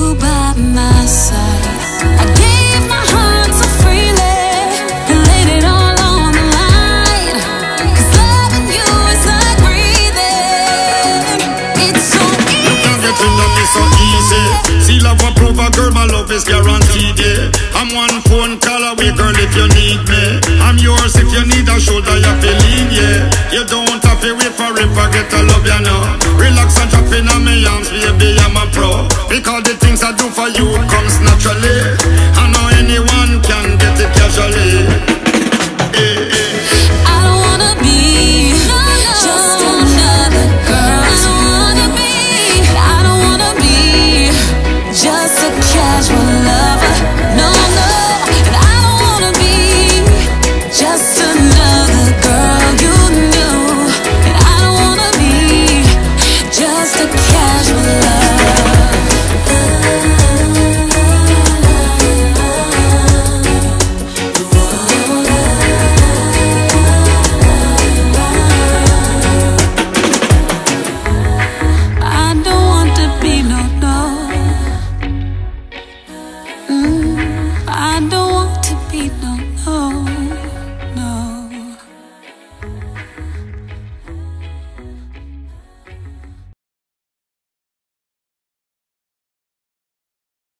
you by my side. I gave my heart so freely and laid it all on the line. 'Cause loving you is like breathing. It's so easy. You can't get into me so easy. See, love won't prove a girl, my love is guaranteed, yeah. I'm one phone call away, girl, if you need me. I'm yours if you need a shoulder, you feel lean, yeah. You don't have to wait forever, get a love, you know. Relax and drop in on my arms, baby, I'm a pro. Because the things I do for you comes naturally.